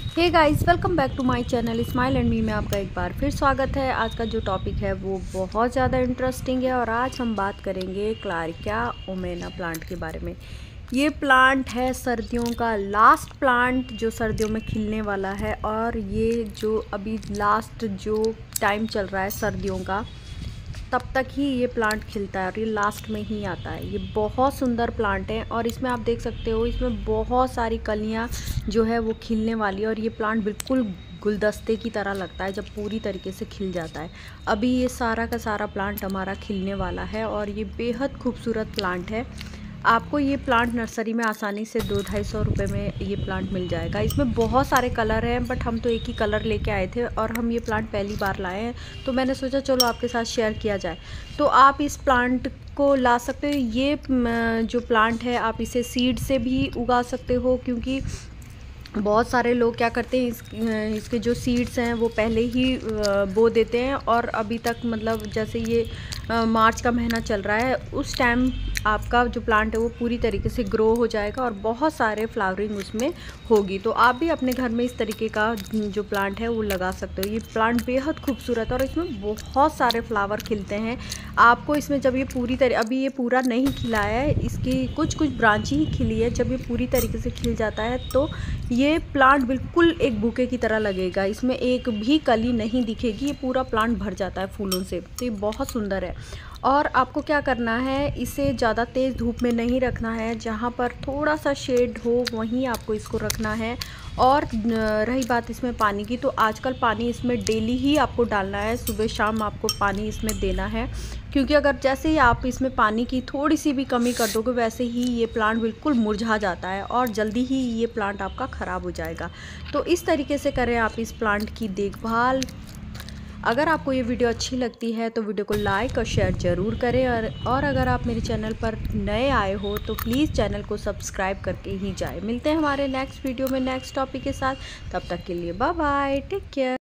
Hey guys, welcome back to my channel smile and me में आपका एक बार फिर स्वागत है। आज का जो टॉपिक है वो बहुत ज़्यादा इंटरेस्टिंग है और आज हम बात करेंगे क्लारिका ओमेना प्लांट के बारे में। ये प्लांट है सर्दियों का लास्ट प्लांट जो सर्दियों में खिलने वाला है और ये जो अभी लास्ट जो टाइम चल रहा है सर्दियों का तब तक ही ये प्लांट खिलता है और ये लास्ट में ही आता है। ये बहुत सुंदर प्लांट है और इसमें आप देख सकते हो इसमें बहुत सारी कलियां जो है वो खिलने वाली है और ये प्लांट बिल्कुल गुलदस्ते की तरह लगता है जब पूरी तरीके से खिल जाता है। अभी ये सारा का सारा प्लांट हमारा खिलने वाला है और ये बेहद खूबसूरत प्लांट है। आपको ये प्लांट नर्सरी में आसानी से 200-250 रुपये में ये प्लांट मिल जाएगा। इसमें बहुत सारे कलर हैं बट हम तो एक ही कलर लेके आए थे और हम ये प्लांट पहली बार लाए हैं तो मैंने सोचा चलो आपके साथ शेयर किया जाए। तो आप इस प्लांट को ला सकते हो। ये जो प्लांट है आप इसे सीड से भी उगा सकते हो क्योंकि बहुत सारे लोग क्या करते हैं इसके जो सीड्स हैं वो पहले ही बो देते हैं और अभी तक मतलब जैसे ये मार्च का महीना चल रहा है उस टाइम आपका जो प्लांट है वो पूरी तरीके से ग्रो हो जाएगा और बहुत सारे फ्लावरिंग उसमें होगी। तो आप भी अपने घर में इस तरीके का जो प्लांट है वो लगा सकते हो। ये प्लांट बेहद खूबसूरत है और इसमें बहुत सारे फ्लावर खिलते हैं। आपको इसमें जब ये पूरी तरह अभी ये पूरा नहीं खिला है, इसकी कुछ कुछ ब्रांच ही खिली है। जब ये पूरी तरीके से खिल जाता है तो ये प्लांट बिल्कुल एक बुके की तरह लगेगा। इसमें एक भी कली नहीं दिखेगी, ये पूरा प्लांट भर जाता है फूलों से। तो ये बहुत सुंदर है और आपको क्या करना है, इसे ज़्यादा तेज़ धूप में नहीं रखना है। जहाँ पर थोड़ा सा शेड हो वहीं आपको इसको रखना है। और रही बात इसमें पानी की, तो आजकल पानी इसमें डेली ही आपको डालना है। सुबह शाम आपको पानी इसमें देना है क्योंकि अगर जैसे ही आप इसमें पानी की थोड़ी सी भी कमी कर दोगे वैसे ही ये प्लांट बिल्कुल मुरझा जाता है और जल्दी ही ये प्लांट आपका ख़राब हो जाएगा। तो इस तरीके से करें आप इस प्लांट की देखभाल। अगर आपको ये वीडियो अच्छी लगती है तो वीडियो को लाइक और शेयर ज़रूर करें और अगर आप मेरे चैनल पर नए आए हो तो प्लीज़ चैनल को सब्सक्राइब करके ही जाएं। मिलते हैं हमारे नेक्स्ट वीडियो में नेक्स्ट टॉपिक के साथ। तब तक के लिए बाय बाय, टेक केयर।